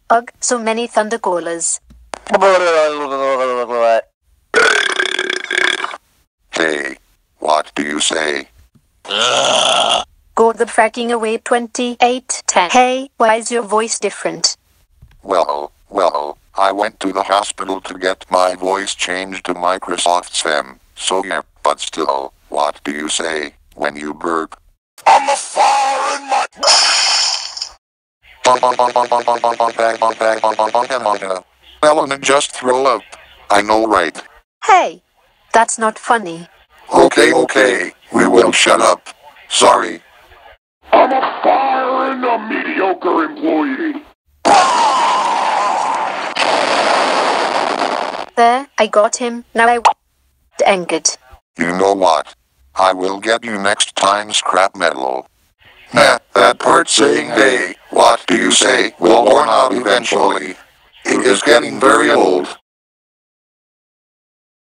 Ugh, so many thunder callers. Hey, what do you say? Go the fracking away 2810. Hey, why is your voice different? Well, I went to the hospital to get my voice changed to Microsoft SIM. So yeah, but still, what do you say when you burp? I'm a fire in my... Ellen, just throw up. I know, right? Hey, that's not funny. Okay, we will shut up. Sorry. I'm a fire and a mediocre employee. There, I got him. Now I angered. You know what? I will get you next time, scrap metal. Nah, that part saying hey, what do you say will worn out eventually. It is getting very old.